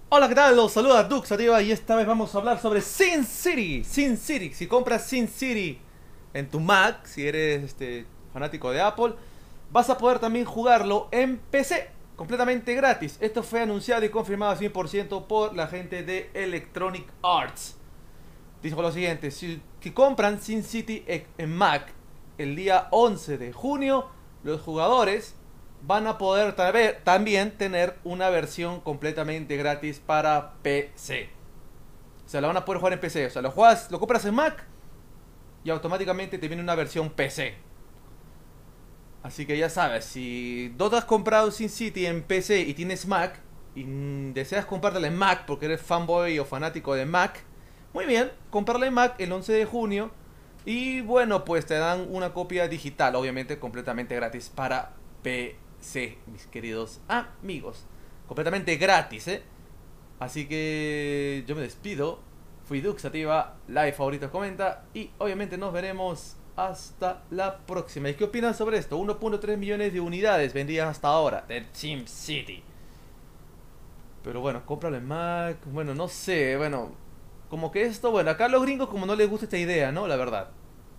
Hola, ¿qué tal? Los saluda Duxativa y esta vez vamos a hablar sobre Sin City. Sin City, si compras Sin City en tu Mac, si eres fanático de Apple, vas a poder también jugarlo en PC, completamente gratis. Esto fue anunciado y confirmado al 100% por la gente de Electronic Arts. Dijo lo siguiente: si compran Sin City en Mac el día 11 de junio, los jugadores van a poder también tener una versión completamente gratis para PC. O sea, la van a poder jugar en PC. O sea, lo compras en Mac y automáticamente te viene una versión PC. Así que ya sabes, si no te has comprado Sin City en PC y tienes Mac y deseas comprártela en Mac porque eres fanboy o fanático de Mac, muy bien, comprarla en Mac el 11 de junio y bueno, pues te dan una copia digital, obviamente completamente gratis para PC, mis queridos amigos. Completamente gratis, ¿eh? Así que yo me despido. Fui Duxativa, like, favorito, comenta y obviamente nos veremos hasta la próxima. ¿Y qué opinan sobre esto? 1.3 millones de unidades vendidas hasta ahora de SimCity. Pero bueno, cómpralo en Mac. Bueno, no sé, bueno, como que esto, bueno, acá a los gringos como no les gusta esta idea, ¿no? La verdad.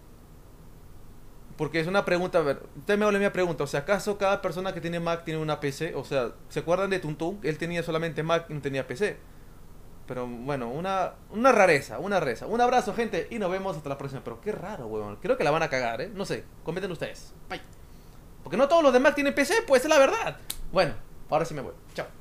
Porque es una pregunta, a ver, usted me habla de mi pregunta, o sea, ¿acaso cada persona que tiene Mac tiene una PC? O sea, ¿se acuerdan de Tuntun? Él tenía solamente Mac y no tenía PC. Pero bueno, una rareza, una rareza. Un abrazo, gente, y nos vemos hasta la próxima. Pero qué raro, weón. Creo que la van a cagar, ¿eh? No sé, comenten ustedes. Bye. Porque no todos los de Mac tienen PC, pues es la verdad. Bueno, ahora sí me voy. Chao.